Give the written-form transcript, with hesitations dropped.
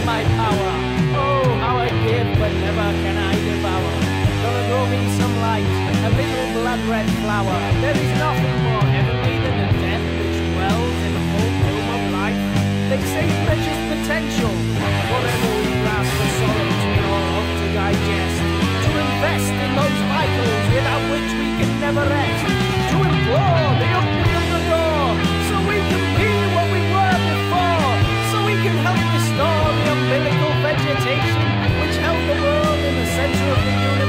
my power. Oh, how I give, but never can I devour. Gonna grow me some light, a little blood-red flower. There is nothing more heavenly than the death which dwells in the full bloom of life. They say pleasure's potential, forever we grasp the solid too of to digest. To invest in those vitals without which we can never rest. To implore the opening of the door, so we can be what we were before. So we can help restore the umbilical vegetation which held the world in the center of the universe.